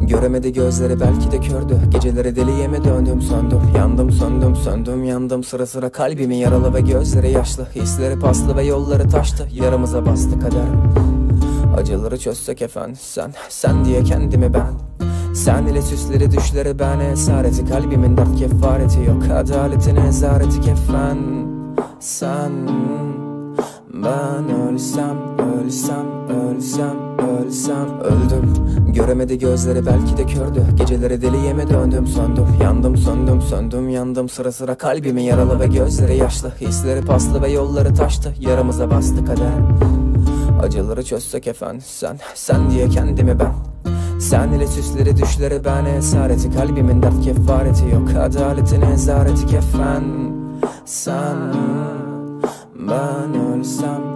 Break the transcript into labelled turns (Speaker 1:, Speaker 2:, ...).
Speaker 1: Göremedi gözleri, belki de kördü. Geceleri deliye mi döndüm, söndüm. Yandım söndüm, söndüm yandım. Sıra sıra kalbimi yaralı ve gözleri yaşlı. Hisleri paslı ve yolları taştı. Yaramıza bastı kader. Acıları çözsek efendim, sen diye kendimi ben. Sen ile süsleri düşleri ben. Esareti kalbimin dert kefareti yok. Adaletin ezareti kefen. Sen, ben ölsem, ölsem, ölsem, ölsem. Öldüm, göremedi gözleri, belki de kördü. Geceleri deliye mi döndüm, söndüm. Yandım söndüm, söndüm yandım. Sıra sıra kalbimi yaralı ve gözleri yaşlı. Hisleri paslı ve yolları taştı. Yaramıza bastı kader. Acıları çözsek efendim, sen diye kendimi ben. Sen ile süsleri düşleri ben. Esareti kalbimin dert kefareti yok. Adaletin ezareti kefen. Sen, ben ölsem,